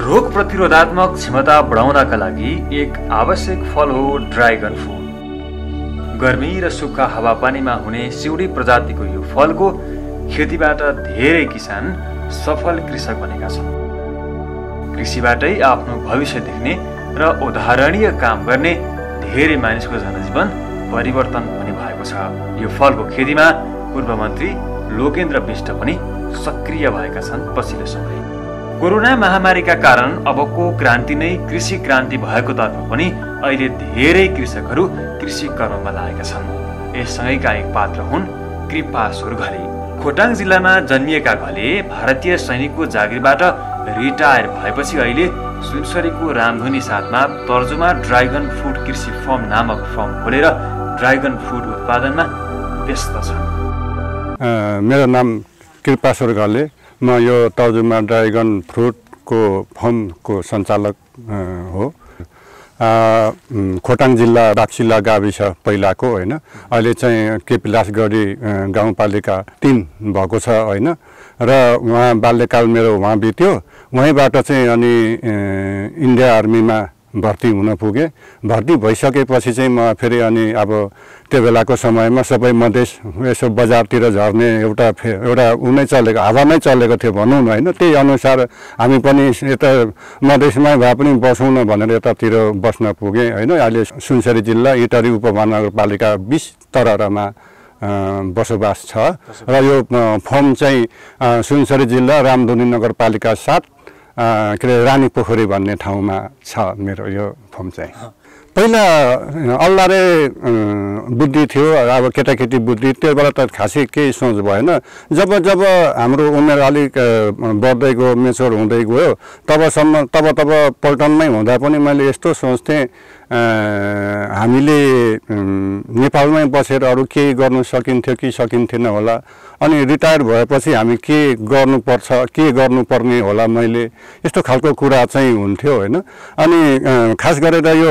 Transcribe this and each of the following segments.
रोग प्रतिरोधात्मक क्षमता बढाउनका लागि एक आवश्यक फल हो ड्राइगन फ्रुट। गर्मी र सुक्खा हावापानीमा हुने सिउडी प्रजातिको यो फलको खेतीबाट धेरै किसान सफल कृषक बनेका छन्। कृषिबाटै आफ्नो भविष्य देख्ने र उदाहरणीय काम गर्ने धेरै मानिसको जनजीवन परिवर्तन पनि भएको छ। यो फलको खेतीमा पूर्व मन्त्री लोकेन्द्र बिष्ट पनि सक्रिय भएका छन्। पछिल्लो समय कोरोना महामारीका कारण अबको क्रान्ति नै कृषि क्रान्ति भएकोतर्फ पनि अहिले धेरै कृषकहरू कृषि कर्ममा लागेका छन्। यससँगैका एक पात्र हुन् कृपा सुरघले। खोटाङ जिल्लामा जन्मिएका घले भारतीय सैनिकको जागिरबाट रिटायर भएपछि अहिले सुनसरीको रामधुनी साथमा तर्जुमा ड्राइगन फ्रुट कृषि फर्म नामक फर्म खोलेर ड्राइगन फ्रुट उत्पादनमा व्यस्त छन्। मेरो नाम कृपा सुरघले, म यो तर्जुमा ड्राइगन फ्रुटको फर्मको सञ्चालक हो। खोटाङ जिल्ला बाक्सिला गाविस पहिलाको होइन, अहिले चाहिँ केपिलासगढी गाउँपालिका 3 भएको छ होइन। र उहाँ बाल्यकाल मेरो उहाँ बित्यो। वहीँबाट चाहिँ अनि इन्डिया आर्मीमा भर्ती हुन पुगेँ। भर्ती भइसकेपछि चाहिँ म फेरि अनि अब त्यो बेलाको समयमा सबै मधेस यसो बजारतिर झर्ने एउटा ऊ नै चलेको, हावा नै चलेको थियो भनौँ न होइन। त्यही अनुसार हामी पनि यता मधेसमै भए पनि बसौँ न भनेर यतातिर बस्न पुगेँ होइन। अहिले सुनसरी जिल्ला इटरी उपमहानगरपालिका 20 तररमा बसोबास छ। र यो फर्म चाहिँ सुनसरी जिल्ला रामधुनी नगरपालिका 7 के अरे रानी पोखरी भन्ने ठाउँमा छ मेरो यो फर्म चाहिँ। पहिला अल्लारे बुद्धि थियो, अब केटाकेटी बुद्धि, त्यो बेला त खासै केही सोच भएन। जब हाम्रो उमेर अलिक बढ्दै गयो, मेच्योर हुँदै गयो, तब पल्टनमै हुँदा पनि मैले यस्तो सोच्थेँ हामीले नेपालमै बसेर अरू केही गर्नु सकिन्थ्यो कि सकिन्थेन होला। अनि रिटायर भएपछि हामी के गर्नुपर्छ, के गर्नुपर्ने होला, मैले यस्तो खालको कुरा चाहिँ हुन्थ्यो होइन। अनि खास गरेर यो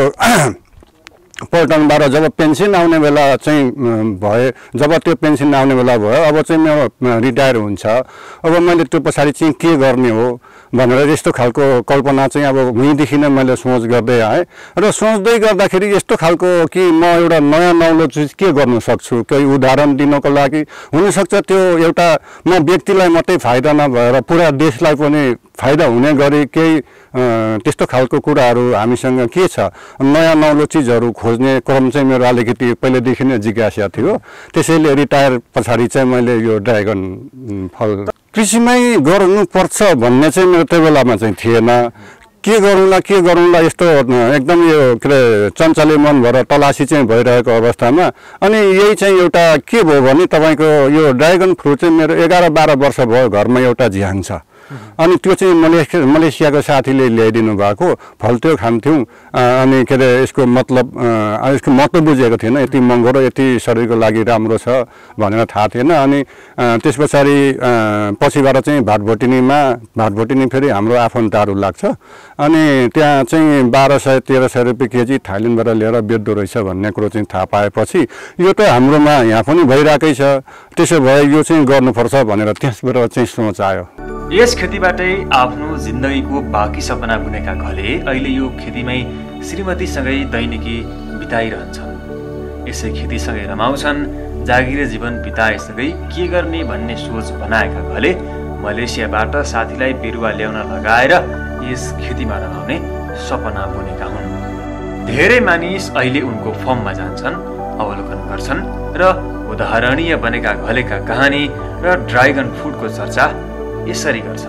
पल्टनबाट जब पेन्सन आउने बेला चाहिँ भए, जब त्यो पेन्सन आउने बेला भयो, अब चाहिँ मेरो रिटायर हुन्छ, अब मैले त्यो पछाडि चाहिँ के गर्ने हो भनेर यस्तो खालको कल्पना चाहिँ अब उहीँदेखि नै मैले सोच गर्दै आएँ। र सोच्दै गर्दाखेरि यस्तो खालको कि म एउटा नयाँ नौलो चिज के गर्नु सक्छु, केही उदाहरण दिनको लागि हुनसक्छ त्यो एउटा म व्यक्तिलाई मात्रै फाइदा नभएर पुरा देशलाई पनि फाइदा हुने गरी केही त्यस्तो खालको कुराहरू हामीसँग के छ, नयाँ नौलो चिजहरू खोज्ने क्रम चाहिँ मेरो अलिकति पहिलेदेखि नै जिज्ञासा थियो। त्यसैले रिटायर पछाडि चाहिँ मैले यो ड्राइगन फल कृषिमै गर्नुपर्छ भन्ने चाहिँ मेरो त्यो बेलामा चाहिँ थिएन। के गरौँला यस्तो एकदम यो के अरे चञ्चले मन भएर तलासी चाहिँ भइरहेको अवस्थामा अनि यही चाहिँ एउटा के भयो भने तपाईँको यो ड्राइगन फ्रुट चाहिँ मेरो 11-12 वर्ष भयो घरमा एउटा झ्याङ छ। अनि त्यो चाहिँ मलेसियाको साथीले ल्याइदिनु भएको फल त्यो खान्थ्यौँ। अनि के अरे यसको महत्त्व बुझेको थिएन, यति महँगो र यति शरीरको लागि राम्रो छ भनेर थाहा थिएन। अनि त्यस पछाडि पछिबाट चाहिँ भाटभोटिनी फेरि हाम्रो आफन्तहरू लाग्छ। अनि त्यहाँ चाहिँ 1200-1300 रुपियाँ केजी थाइल्यान्डबाट लिएर बेच्दो रहेछ भन्ने कुरो चाहिँ थाहा पाएपछि यो त हाम्रोमा यहाँ पनि भइरहेकै छ, त्यसो भए यो चाहिँ गर्नुपर्छ भनेर त्यसबाट चाहिँ सोच आयो। यस खेतीबाटै आफ्नो जिन्दगीको बाँकी सपना बुनेका घले अहिले यो खेतीमै श्रीमतीसँगै दैनिकी बिताइरहन्छन्। यसै खेतीसँगै रमाउँछन्। जागिरे जीवन बिताएसँगै के गर्ने भन्ने सोच बनाएका घले मलेसियाबाट साथीलाई बिरुवा ल्याउन लगाएर यस खेतीमा रमाउने सपना बुनेका हुन्। धेरै मानिस अहिले उनको फर्ममा जान्छन्, अवलोकन गर्छन् र उदाहरणीय बनेका घलेका कहानी र ड्राइगन फ्रुटको चर्चा यसरी गर्छन्।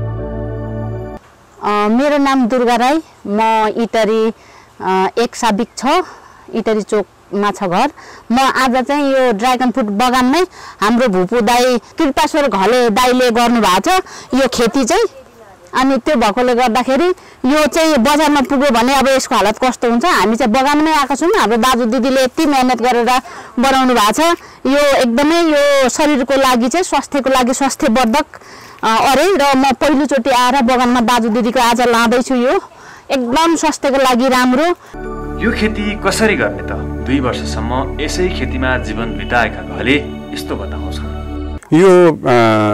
मेरो नाम दुर्गा राई, म इटरी 1 साबिक 6 इटरी चोकमा छ घर। म आज चाहिँ यो ड्राइगन फ्रुट बगानमै हाम्रो भुपू दाई कृपाश्वर घले दाईले गर्नुभएको छ यो खेती चाहिँ। अनि त्यो भएकोले गर्दाखेरि यो चाहिँ बजारमा पुग्यो भने अब यसको हालत कस्तो हुन्छ। हामी चाहिँ बगानमै आएको छौँ, हाम्रो दाजु दिदीले यति मेहनत गरेर बनाउनु भएको छ। यो एकदमै यो शरीरको लागि चाहिँ स्वास्थ्यको लागि स्वास्थ्यवर्धक अरे। र म पहिलोचोटि आएर बगानमा दाजु दिदीको आज लाँदैछु, यो एकदम स्वास्थ्यको लागि राम्रो। यो खेती कसरी गर्ने त? 2 वर्षसम्म यसै खेतीमा जीवन बिताएका घले यस्तो बताउँछन्। यो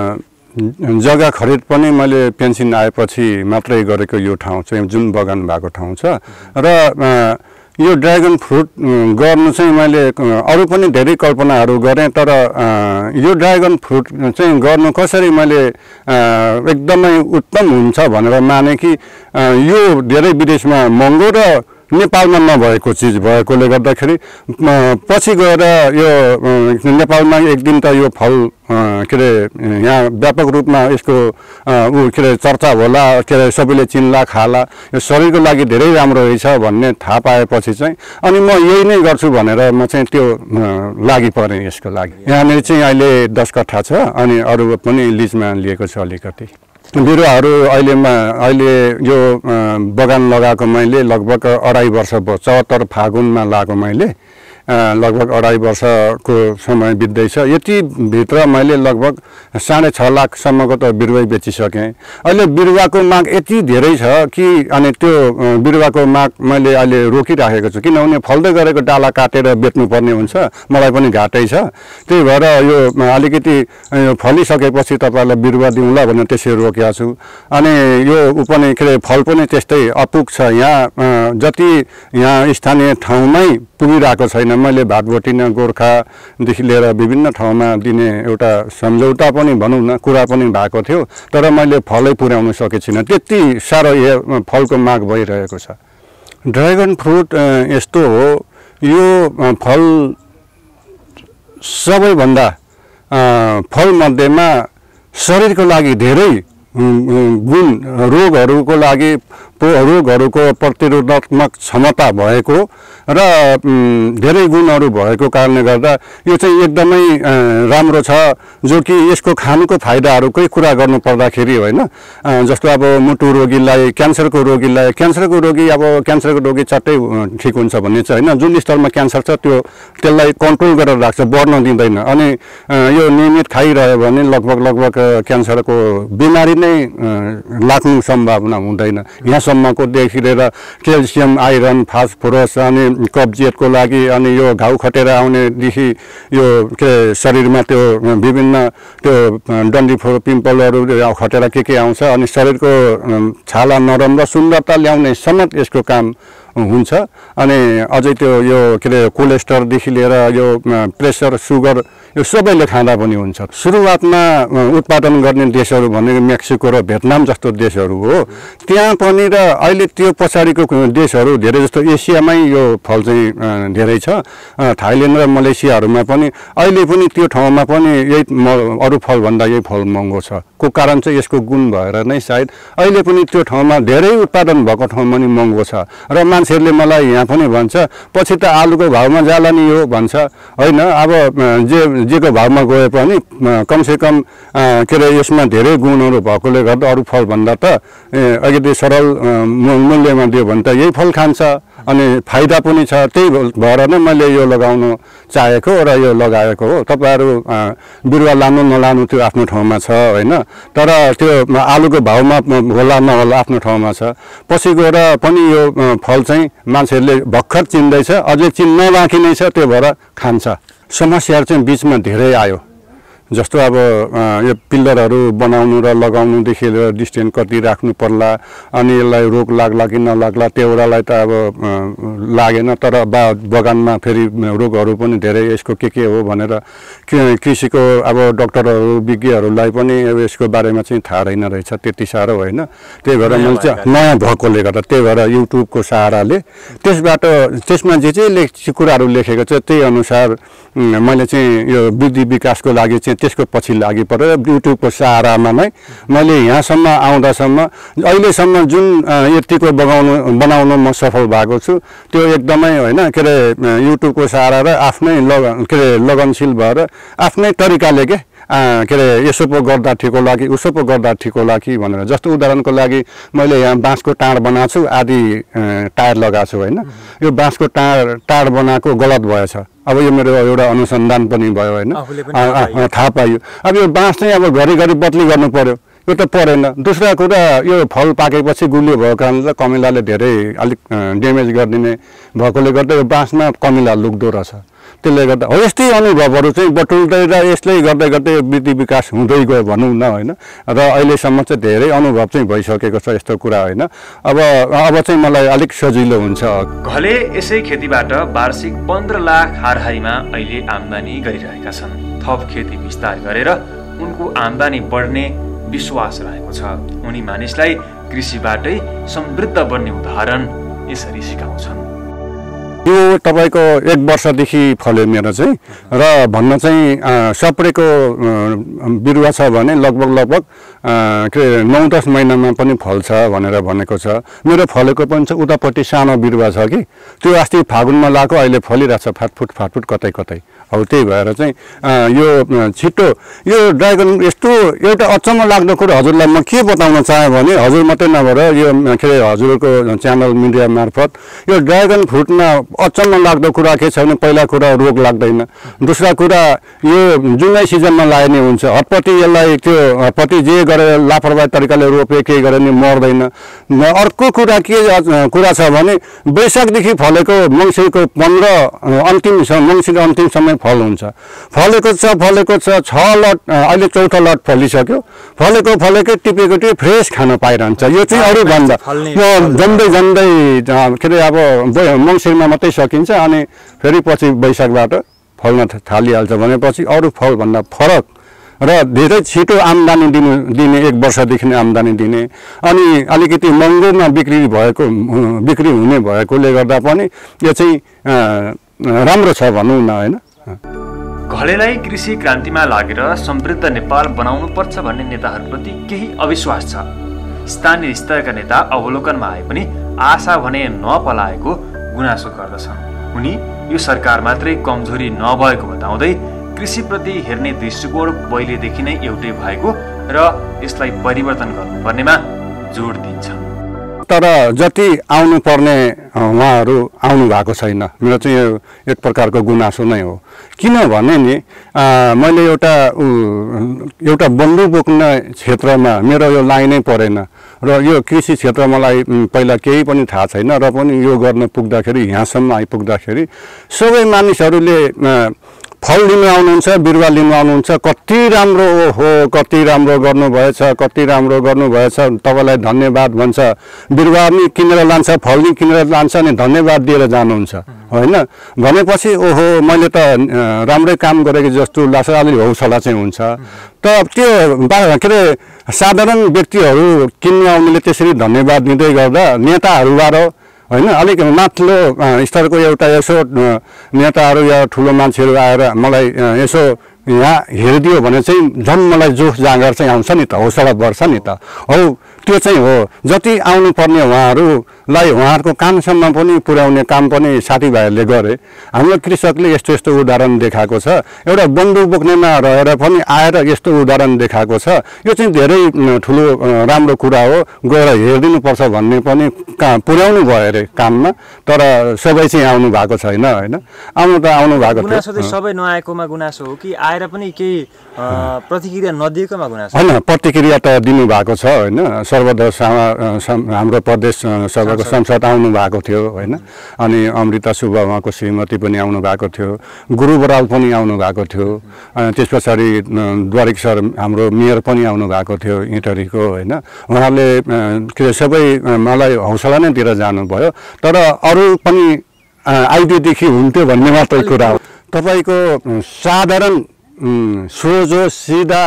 जग्गा खरिद पनि मैले पेन्सन आएपछि मात्रै गरेको यो ठाउँ चाहिँ जुन बगान भएको ठाउँ छ र यो ड्रागन फ्रुट गर्नु चाहिँ मैले अरू पनि धेरै कल्पनाहरू गरेँ तर यो ड्रागन फ्रुट चाहिँ गर्नु कसरी मैले एकदमै उत्तम हुन्छ भनेर माने कि यो धेरै विदेशमा महँगो र नेपालमा नभएको चिज भएकोले गर्दाखेरि पछि गएर यो नेपालमा एक दिन त यो फल के अरे यहाँ व्यापक रूपमा यसको के अरे चर्चा होला के अरे सबैले चिन्ला खाला यो शरीरको लागि धेरै राम्रो रहेछ भन्ने थाहा पाएपछि चाहिँ अनि म यही नै गर्छु भनेर म चाहिँ त्यो लागि परेँ यसको लागि। यहाँनिर चाहिँ अहिले 10 कट्ठा छ अनि अरू पनि लिजमा लिएको छ अलिकति। बिरुवाहरू अहिले यो बगान लगाएको मैले लगभग 2.5 वर्ष भयो। 74 फागुनमा लगाएको मैले लगभग 2.5 वर्षको समय बित्दैछ। यति भित्र मैले लगभग 6.5 लाखसम्मको त बिरुवै बेचिसकेँ। अहिले बिरुवाको माग यति धेरै छ कि अनि त्यो बिरुवाको माग मैले अहिले रोकिराखेको छु किनभने फल्दै गरेको डाला काटेर बेच्नुपर्ने हुन्छ, मलाई पनि घाटै छ। त्यही भएर यो अलिकति फलिसकेपछि तपाईँलाई बिरुवा दिउँला भनेर त्यसरी रोकेको छु। अनि यो पनि के अरे फल पनि त्यस्तै अपुग छ। यहाँ जति यहाँ स्थानीय ठाउँमै पुगिरहेको छैन। मैले भातबोटिना गोर्खादेखि लिएर विभिन्न ठाउँमा दिने एउटा सम्झौता पनि भनौँ न कुरा पनि भएको थियो तर मैले फलै पुर्याउन सकेको छैन। त्यति साह्रो यो फलको माग भइरहेको छ। ड्रागन फ्रुट यस्तो हो, यो फल सबैभन्दा फलमध्येमा शरीरको लागि धेरै गुण रोगहरूको लागि रोगहरूको प्रतिरोधात्मक क्षमता भएको र धेरै गुणहरू भएको कारणले गर्दा यो चाहिँ एकदमै राम्रो छ। जो कि यसको खानुको फाइदाहरूकै कुरा गर्नु पर्दाखेरि होइन जस्तो अब मुटु रोगीलाई क्यान्सरको रोगी अब क्यान्सरको रोगी चट्टै ठिक हुन्छ भन्ने चाहिँ होइन। जुन स्तरमा क्यान्सर छ त्यसलाई कन्ट्रोल गरेर राख्छ, बढ्न दिँदैन। अनि यो नियमित खाइरह्यो भने लगभग क्यान्सरको बिमारी नै लाग्नु सम्भावना हुँदैन। यहाँसम्मको देखि लिएर क्याल्सियम, आइरन, फास्फोरस अनि कब्जियतको लागि अनि यो घाउ खटेर आउनेदेखि यो के शरीरमा त्यो विभिन्न त्यो डन्डीफोर पिम्पलहरू खटेर के आउँछ अनि शरीरको छाला नरम र सुन्दरता ल्याउने समेत यसको काम हुन्छ। अनि अझै त्यो यो के अरे कोलेस्ट्रलदेखि लिएर यो प्रेसर, सुगर यो सबैले खाँदा पनि हुन्छ। सुरुवातमा उत्पादन गर्ने देशहरू भनेको मेक्सिको र भियतनाम जस्तो देशहरू हो। त्यहाँ पनि र अहिले त्यो पछाडिको देशहरू धेरै जस्तो एसियामै यो फल चाहिँ धेरै छ। थाइल्यान्ड र मलेसियाहरूमा पनि अहिले पनि त्यो ठाउँमा पनि यही अरू फलभन्दा यही फल महँगो छ। को कारण चाहिँ यसको गुण भएर नै सायद अहिले पनि त्यो ठाउँमा धेरै उत्पादन भएको ठाउँमा पनि महँगो छ। र मान्छेहरूले मलाई यहाँ पनि भन्छ पछि त आलुको भाउमा जाला नि यो भन्छ होइन। अब जेको भाउमा गए पनि कमसेकम के अरे यसमा धेरै गुणहरू भएकोले गर्दा अरू फलभन्दा त अलिकति सरल मूल्यमा दियो भने त यही फल खान्छ अनि फाइदा पनि छ। त्यही भएर नै मैले यो लगाउन चाहेको र यो लगाएको हो। तपाईँहरू बिरुवा लानु नलानु त्यो आफ्नो ठाउँमा छ होइन, तर त्यो आलुको भाउमा होला नहोला आफ्नो ठाउँमा छ। पछि गएर पनि यो फल चाहिँ मान्छेहरूले भर्खर चिन्दैछ, अझै चिन्न बाँकी नै छ, त्यो भएर खान्छ। समस्याहरू चाहिँ बिचमा धेरै आयो। जस्तो अब यो पिल्लरहरू बनाउनु र लगाउनुदेखि लिएर डिस्टेन्स कति राख्नु पर्ला अनि यसलाई रोग लाग्ला कि नलाग्ला त्योवटालाई त अब लागेन। तर बगानमा फेरि रोगहरू पनि धेरै यसको के हो भनेर कृषिको अब डक्टरहरू विज्ञहरूलाई पनि अब यसको बारेमा चाहिँ थाहा रहेन रहेछ त्यति साह्रो होइन। त्यही भएर मैले चाहिँ नयाँ भएकोले गर्दा त्यही भएर युट्युबको सहाराले त्यसमा जे कुराहरू लेखेको छ त्यही अनुसार मैले चाहिँ यो वृद्धि विकासको लागि चाहिँ त्यसको पछि लागि परेर युट्युबको सहारामा नै मैले यहाँसम्म आउँदासम्म अहिलेसम्म जुन यतिको बनाउन म सफल भएको छु त्यो एकदमै होइन के अरे युट्युबको सहारा र आफ्नै लगनशील भएर आफ्नै तरिकाले के अरे यसो पो गर्दा ठिक होला कि उसो पो गर्दा ठिक होला कि भनेर। जस्तो उदाहरणको लागि मैले यहाँ बाँसको टाँड बनाएको छु, आधी टायर लगाएको छु होइन। यो बाँसको टाँड बनाएको गलत भएछ। अब यो मेरो एउटा अनुसन्धान पनि भयो होइन, थाहा पाइयो। अब यो बाँस चाहिँ अब घरिघरि बदली गर्नु पर्यो, यो त परेन। दोस्रो कुरा यो फल पाकेपछि गुलियो भएको कारणले कमिलाले धेरै अलिक ड्यामेज गरिदिने भएकोले गर्दा यो बाँसमा कमिला लुक्दो रहेछ। त्यसले गर्दा हो यस्तै अनुभवहरू चाहिँ बटुल्दै र यसले गर्दै गर्दै वृद्धि विकास हुँदै गयो भनौँ न होइन। र अहिलेसम्म चाहिँ धेरै अनुभव चाहिँ भइसकेको छ यस्तो कुरा होइन। अब चाहिँ मलाई अलिक सजिलो हुन्छ। घले यसै खेतीबाट वार्षिक 15 लाख हाराहारीमा अहिले आम्दानी गरिरहेका छन्। थप खेती विस्तार गरेर उनको आम्दानी बढ्ने विश्वास रहेको छ। उनी मानिसलाई कृषिबाटै समृद्ध बन्ने उदाहरण यसरी सिकाउँछन्। यो तपाईँको 1 वर्षदेखि फल्यो मेरो चाहिँ र भन्न चाहिँ सप्रेको बिरुवा छ भने लगभग के 9-10 महिनामा पनि फल्छ भनेर भनेको छ। मेरो फलेको पनि छ उतापट्टि सानो बिरुवा छ कि त्यो अस्ति फागुनमा लगाएको अहिले फलिरहेछ फाटफुट कतै। अब त्यही भएर चाहिँ यो छिटो यो ड्रागन यस्तो एउटा अचम्म लाग्दो कुरा हजुरलाई म के बताउन चाहेँ भने हजुर मात्रै नभएर यो के अरे हजुरको च्यानल मिडिया मार्फत यो ड्रागन फ्रुटमा अचम्म लाग्दो कुरा के छ भने पहिला कुरा रोग लाग्दैन। दोस्रा कुरा यो जुनै सिजनमा लाग्ने हुन्छ। हतपट्टि यसलाई त्यो हतपट्टि जे गरेर लापरवाही तरिकाले रोपे केही गरे नि मर्दैन। अर्को कुरा के कुरा छ भने वैशाखदेखि फलेको मङ्सिरको 15 मङ्सिर अन्तिम समय फल हुन्छ। फलेको छ 6 लट अहिले 4थो लट फलिसक्यो। फलेकै टिपेको फ्रेस खान पाइरहन्छ। यो चाहिँ अरू भन्दा जन्दै के अरे अब मङ्सिरमा मात्रै सकिन्छ अनि फेरि पछि वैशाखबाट फल्न थालिहाल्छ भनेपछि अरू फलभन्दा फरक र धेरै छिटो आम्दानी दिने 1 वर्षदेखि नै आम्दानी दिने अनि अलिकति महँगोमा बिक्री हुने भएकोले गर्दा पनि यो चाहिँ राम्रो छ भनौँ न होइन। घलेलाई कृषि क्रान्तिमा लागेर समृद्ध नेपाल बनाउनु पर्छ भन्ने नेताहरूप्रति केही अविश्वास छ। स्थानीय स्तरका नेता अवलोकनमा आए पनि आशा भने नपलाएको गुनासो गर्दछन्। उनी यो सरकार मात्रै कमजोरी नभएको बताउँदै कृषिप्रति हेर्ने दृष्टिकोण पहिलेदेखि नै एउटै भएको र यसलाई परिवर्तन गर्नुपर्नेमा जोड दिन्छन्। तर जति आउनुपर्ने उहाँहरू आउनु भएको छैन। मेरो चाहिँ यो एक प्रकारको गुनासो नै हो। किनभने नि मैले एउटा बन्दुक बोक्ने क्षेत्रमा मेरो यो लाइनै परेन र यो कृषि क्षेत्र मलाई पहिला केही पनि थाहा छैन र पनि यो गर्न पुग्दाखेरि यहाँसम्म आइपुग्दाखेरि सबै मानिसहरूले फल लिनु आउनुहुन्छ, बिरुवा लिनु आउनुहुन्छ। कति राम्रो हो, कति राम्रो गर्नुभएछ, कति राम्रो गर्नुभएछ, तपाईँलाई धन्यवाद भन्छ। बिरुवा नि किनेर लान्छ, फल नि किनेर लान्छ अनि धन्यवाद दिएर जानुहुन्छ होइन। भनेपछि ओहो मैले त राम्रै काम गरेको जस्तो लाग्छ, अलि हौसला चाहिँ हुन्छ। त त्यो के अरे साधारण व्यक्तिहरू किन्नु आउनेले त्यसरी धन्यवाद दिँदै गर्दा नेताहरूबाट होइन अलिक माथिल्लो स्तरको एउटा यसो नेताहरू या ठुलो मान्छेहरू आएर मलाई यसो यहाँ हेरिदियो भने चाहिँ झन् मलाई जोस जाँगर चाहिँ आउँछ नि त, हौसला बढ्छ नि त। हौ त्यो चाहिँ हो। जति आउनुपर्ने उहाँहरूलाई उहाँहरूको कामसम्म पनि पुर्याउने काम पनि साथीभाइहरूले गरे। हाम्रो कृषकले यस्तो यस्तो उदाहरण देखाएको छ। एउटा बन्दुक बोक्नेमा रहेर पनि आएर यस्तो उदाहरण देखाएको छ। यो चाहिँ धेरै ठुलो राम्रो कुरा हो। गएर हेरिदिनुपर्छ भन्ने पनि पुर्याउनु भयो अरे काममा। तर सबै चाहिँ आउनु भएको छैन होइन। आउनु त आउनु भएको थियो। सबै नआएकोमा गुनासो हो कि आएर पनि केही प्रतिक्रिया नदिएकोमा गुनासो? होइन, प्रतिक्रिया त दिनुभएको छ होइन। सर्वदलसँग हाम्रो प्रदेश सभाको संसद आउनु भएको थियो होइन। अनि अमृता सुब्बा उहाँको श्रीमती पनि आउनु भएको थियो। गुरु बराल पनि आउनु भएको थियो। त्यस पछाडि द्वारिक सर हाम्रो मेयर पनि आउनु भएको थियो इटरीको होइन। उहाँले के सबै मलाई हौसला नै दिएर जानुभयो। तर अरू पनि आइडियादेखि हुन्थ्यो भन्ने मात्रै कुरा हो। तपाईँको साधारण सोझो सिधा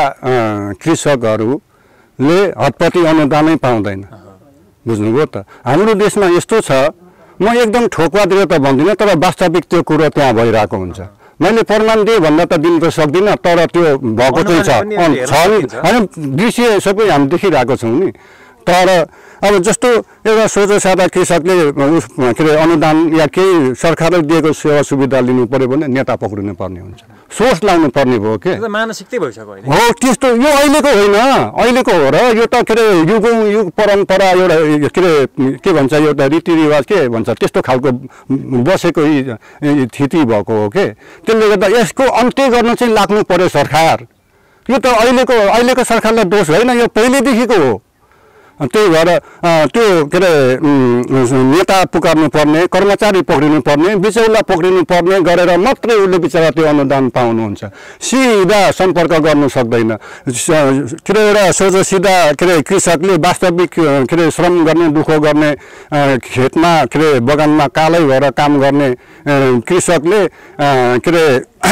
कृषकहरूले हतपति अनुदानै पाउँदैन। बुझ्नुभयो त। हाम्रो देशमा यस्तो छ, म एकदम ठोकवातिर त भन्दिनँ तर वास्तविक त्यो कुरो त्यहाँ भइरहेको हुन्छ। मैले प्रमाण दिएँ भन्दा त दिन त सक्दिनँ तर त्यो भएको चाहिँ छ होइन। दृश्य सबै हामी देखिरहेको छौँ नि। तर अब जस्तो एउटा सोझो सादा कृषकले के अरे अनुदान या केही सरकारले दिएको सेवा सुविधा लिनु पऱ्यो भने नेता पक्रिनु पर्ने हुन्छ, सोच लाग्नु पर्ने भयो के। मानसिकता भइसक्यो हो त्यस्तो। यो अहिलेको होइन, अहिलेको हो र यो त के अरे युग परम्परा एउटा के अरे के भन्छ एउटा रीतिरिवाज के भन्छ त्यस्तो खालको बसेको स्थिति भएको हो के। त्यसले गर्दा यसको अन्त्य गर्न चाहिँ लाग्नु पर्यो सरकार। यो त अहिलेको सरकारलाई दोष होइन, यो पहिलेदेखिको हो। त्यही भएर त्यो के अरे नेता पुकार्नु पर्ने, कर्मचारी पक्रिनु पर्ने, बिचौला पक्रिनु पर्ने गरेर मात्रै उसले बिचरा त्यो अनुदान पाउनुहुन्छ। सिधा सम्पर्क गर्नु सक्दैन। के अरे एउटा सोझो सिधा के अरे कृषकले वास्तविक के अरे श्रम गर्ने, दुःख गर्ने, खेतमा के अरे बगानमा कालै भएर काम गर्ने कृषकले के अरे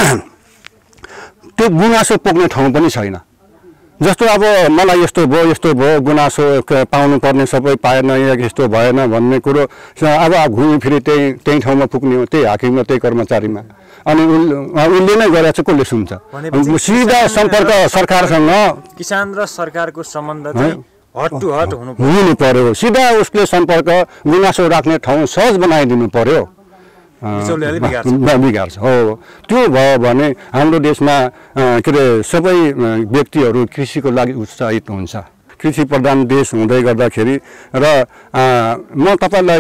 त्यो गुनासो पोख्ने ठाउँ पनि छैन। जस्तो अब मलाई यस्तो भयो गुनासो पाउनुपर्ने सबै पाएन, यस्तो भएन भन्ने कुरो अब घुमिफिरी त्यही ठाउँमा पुग्ने हो, त्यही हाकिममा, त्यही कर्मचारीमा। अनि उसले नै गरेर चाहिँ कसले सुन्छ? सिधा सम्पर्क सरकारसँग, किसान र सरकारको सम्बन्ध चाहिँ हट टु हट हुनु पर्यो। सिधा उसले सम्पर्क, गुनासो राख्ने ठाउँ सहज बनाइदिनु पर्यो। बिगार्छ हो। त्यो भयो भने हाम्रो देशमा के अरे सबै व्यक्तिहरू कृषिको लागि उत्साहित हुन्छ। कृषि प्रधान देश हुँदै गर्दाखेरि र म तपाईँलाई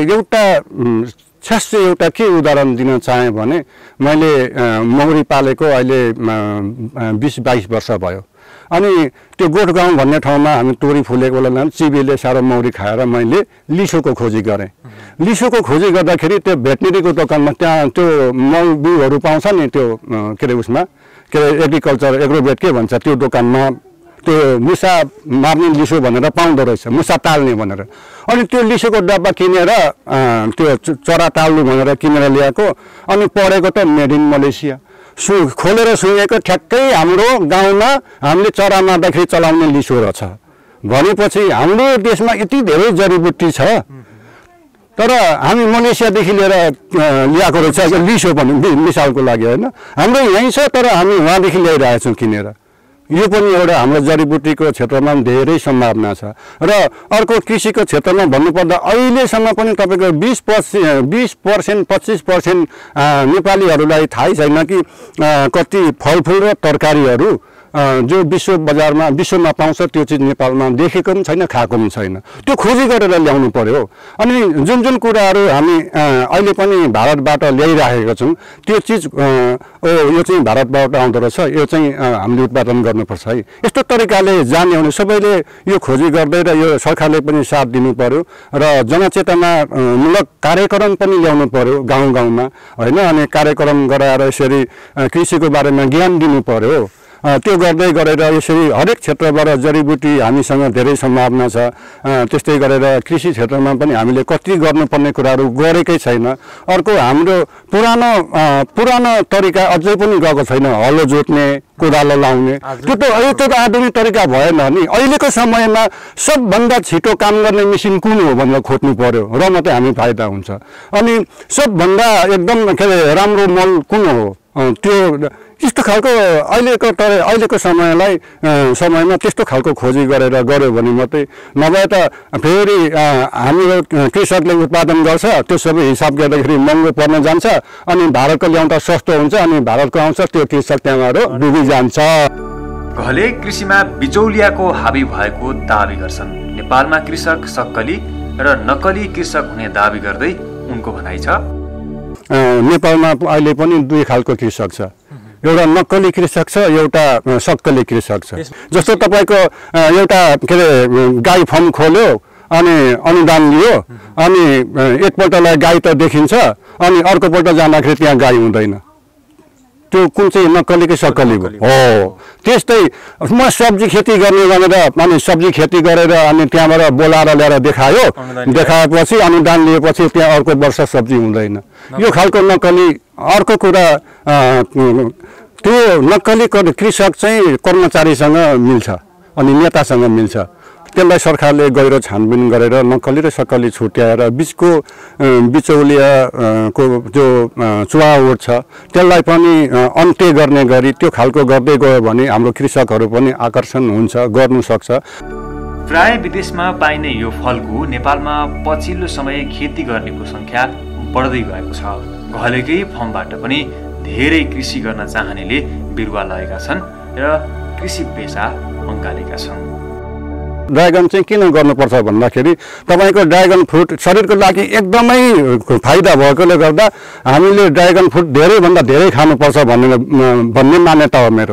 एउटा के उदाहरण दिन चाहेँ भने मैले मौरी पालेको अहिले 20-22 वर्ष भयो। अनि त्यो गोठगाउँ भन्ने ठाउँमा हामी तोरी फुलेको बेलामा चिबीले साह्रो मौरी खाएर मैले लिसोको खोजी गरेँ। लिसोको खोजी गर्दाखेरि त्यो भेटनेरीको दोकानमा त्यहाँ त्यो मल बिउहरू पाउँछ नि, त्यो के अरे उसमा के अरे एग्रिकल्चर एग्रोभेट के भन्छ त्यो दोकानमा त्यो मुसा मार्ने लिसो भनेर पाउँदो रहेछ, मुसा टाल्ने भनेर। अनि त्यो लिसोको डब्बा किनेर त्यो चरा टाल्नु भनेर किनेर ल्याएको। अनि पढेको त मेड इन मलेसिया। खोलेर सुनेको ठ्याक्कै हाम्रो गाउँमा हामीले चरा मार्दाखेरि चलाउने लिसो रहेछ भनेपछि हाम्रो देशमा यति धेरै जडीबुटी छ, तर हामी मलेसियादेखि लिएर ल्याएको रहेछ लिसो पनि, मिसालको लागि होइन। हाम्रो यहीँ छ तर हामी उहाँदेखि ल्याइरहेछौँ किनेर। यो पनि एउटा हाम्रो जडीबुटीको क्षेत्रमा धेरै सम्भावना छ। र अर्को कृषिको क्षेत्रमा भन्नुपर्दा अहिलेसम्म पनि तपाईँको 20% 25% नेपालीहरूलाई थाहै छैन कि कति फलफुल र तरकारीहरू जो विश्व बजारमा विश्वमा पाउँछ त्यो चिज नेपालमा देखेको पनि छैन, खाएको पनि छैन। त्यो खोजी गरेर ल्याउनु पर्यो। अनि जुन कुराहरू हामी अहिले पनि भारतबाट ल्याइराखेका छौँ त्यो चिज यो चाहिँ भारतबाट आउँदो रहेछ, यो चाहिँ हामीले उत्पादन गर्नुपर्छ है। यस्तो तरिकाले जाने भने सबैले यो खोजी गर्दै र यो सरकारले पनि साथ दिनु पर्यो र जनचेतनामूलक कार्यक्रम पनि ल्याउनु पर्यो गाउँ-गाउँमा होइन। अनि कार्यक्रम गराएर यसरी कृषिको बारेमा ज्ञान दिनु पर्यो। त्यो गर्दै गरेर यसरी हरेक क्षेत्रबाट जडीबुटी हामीसँग धेरै सम्भावना छ। त्यस्तै गरेर कृषि क्षेत्रमा पनि हामीले कति गर्नुपर्ने कुराहरू गरेकै छैन। अर्को हाम्रो पुरानो तरिका अझै पनि गएको छैन, हलो जोत्ने, कोदालो लाउने। त्यो त आधुनिक तरिका भएन नि। अहिलेको समयमा सबभन्दा छिटो काम गर्ने मेसिन कुन हो भनेर खोज्नु पर्यो र मात्रै हामी फाइदा हुन्छ। अनि सबभन्दा एकदम के अरे राम्रो मल कुन हो, त्यो त्यस्तो खालको अहिलेको समयमा त्यस्तो खालको खोजी गरेर गऱ्यो भने मात्रै, नभए त फेरि हाम्रो कृषकले उत्पादन गर्छ त्यो सबै हिसाब गर्दाखेरि महँगो पर्न जान्छ। अनि भारतको ल्याउँदा सस्तो हुन्छ, अनि भारतको आउँछ त्यो कृषक त्यहाँबाट डुबिजान्छ। घले कृषिमा बिचौलियाको हाबी भएको दाबी गर्छन्। नेपालमा कृषक सक्कली र नक्कली कृषक हुने दाबी गर्दै उनको भनाइ छ। नेपालमा अहिले पनि दुई खालको कृषक छ, एउटा नक्कली कृषक छ, एउटा सक्कली कृषक छ। जस्तो तपाईँको एउटा के अरे गाई फार्म खोल्यो अनि अनुदान लियो, अनि एकपल्टलाई गाई त देखिन्छ अनि अर्कोपल्ट जाँदाखेरि त्यहाँ गाई हुँदैन। त्यो कुन चाहिँ नक्कली कि सक्कली हो। त्यस्तै म सब्जी खेती गर्ने भनेर अनि सब्जी खेती गरेर अनि त्यहाँबाट बोलाएर ल्याएर देखाएपछि अनुदान लिएपछि त्यहाँ अर्को वर्ष सब्जी हुँदैन। यो खालको नक्कली। अर्को कुरा त्यो नक्कली कृषक चाहिँ कर्मचारीसँग मिल्छ अनि नेतासँग मिल्छ। त्यसलाई सरकारले गहिरो छानबिन गरेर नक्कली र सक्कली छुट्याएर बिचौलियाको जो चुहावट छ त्यसलाई पनि अन्त्य गर्ने गरी त्यो खालको गर्दै गयो भने हाम्रो कृषकहरू पनि आकर्षण हुन्छ, गर्नु सक्छ। प्राय विदेशमा पाइने यो फलको नेपालमा पछिल्लो समय खेती गर्नेको संख्या बढ्दै गएको छ। घलेकै फर्मबाट पनि धेरै कृषि गर्न चाहनेले बिरुवा लगेका छन् र कृषि पेसा अँगालेका छन्। ड्रागन चाहिँ किन गर्नुपर्छ भन्दाखेरि तपाईँको ड्रागन फ्रुट शरीरको लागि एकदमै फाइदा भएकोले गर्दा हामीले ड्रागन फ्रुट धेरैभन्दा धेरै खानुपर्छ भन्ने मान्यता हो मेरो।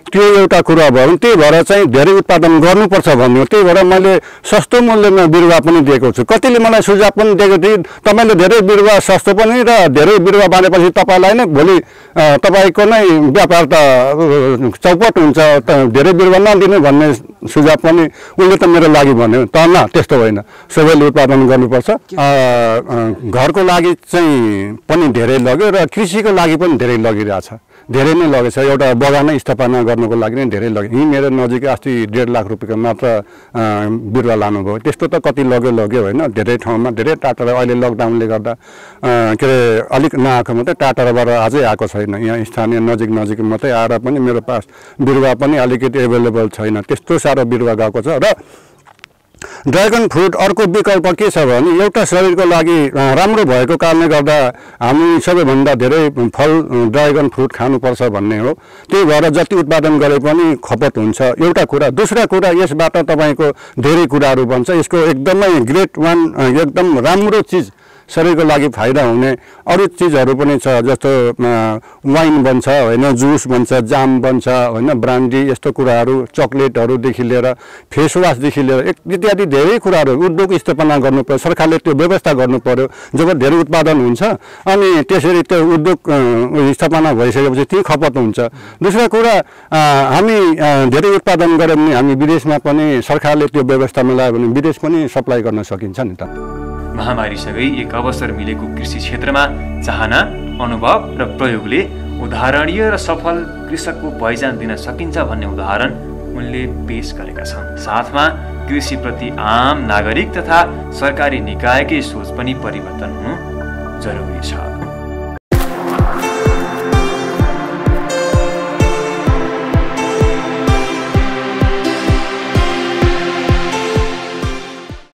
त्यो एउटा कुरा भयो। त्यही भएर चाहिँ धेरै उत्पादन गर्नुपर्छ भन्ने हो। त्यही भएर मैले सस्तो मूल्यमा बिरुवा पनि दिएको छु। कतिले मलाई सुझाव पनि दिएको थिए, तपाईँले धेरै बिरुवा सस्तो पनि र धेरै बिरुवा बाँडेपछि तपाईँलाई नै भोलि तपाईँको नै व्यापार त चौपट हुन्छ, धेरै बिरुवा नदिनु भन्ने सुझाव पनि उसले त मेरो लागि भन्यो। त न, त्यस्तो होइन, सबैले उत्पादन गर्नुपर्छ। घरको लागि चाहिँ पनि धेरै लग्यो र कृषिको लागि पनि धेरै लगिरहेछ, धेरै नै लगेछ। एउटा बगानै स्थापना गर्नुको लागि नै धेरै लग्यो। यहीँ मेरो नजिकै अस्ति 1.5 लाख रुपियाँको मात्र बिरुवा लानुभयो। त्यस्तो त कति लग्यो होइन, धेरै ठाउँमा, धेरै टाढा। अहिले लकडाउनले गर्दा के अरे अलिक नआएको मात्रै, टाढाबाट अझै आएको छैन। यहाँ स्थानीय नजिक मात्रै आएर पनि मेरो पास बिरुवा पनि अलिकति एभाइलेबल छैन, त्यस्तो साह्रो बिरुवा गएको छ। र ड्रागन फ्रुट अर्को विकल्प के छ भने एउटा शरीरको लागि राम्रो भएको कारणले गर्दा हामी सबैभन्दा धेरै फल ड्रागन फ्रुट खानुपर्छ भन्ने हो। त्यही भएर जति उत्पादन गरे पनि खपत हुन्छ, एउटा कुरा। दोस्रो कुरा, यसबाट तपाईँको धेरै कुराहरू बन्छ। यसको एकदमै ग्रेट वान, एकदम राम्रो चिज, शरीरको लागि फाइदा हुने अरू चिजहरू पनि छ। जस्तो वाइन बन्छ होइन, जुस बन्छ, जाम बन्छ होइन, ब्रान्डी, यस्तो कुराहरू, चक्लेटहरूदेखि लिएर फेसवासदेखि लिएर इत्यादि धेरै कुराहरू उद्योग स्थापना गर्नु पर्यो। सरकारले त्यो व्यवस्था गर्नु पर्यो। जब धेरै उत्पादन हुन्छ अनि त्यसरी त्यो उद्योग स्थापना भइसकेपछि त्यही खपत हुन्छ। दोस्रो कुरा, हामी धेरै उत्पादन गऱ्यौँ भने हामी विदेशमा पनि सरकारले त्यो व्यवस्था मिलायो भने विदेश पनि सप्लाई गर्न सकिन्छ नि त। महामारीसँगै एक अवसर मिलेको कृषि क्षेत्रमा चाहना, अनुभव र प्रयोगले उदाहरणीय र सफल कृषकको पहिचान दिन सकिन्छ भन्ने उदाहरण उनले पेश गरेका छन्। साथमा कृषिप्रति आम नागरिक तथा सरकारी निकायकै सोच पनि परिवर्तन हुनु जरुरी छ।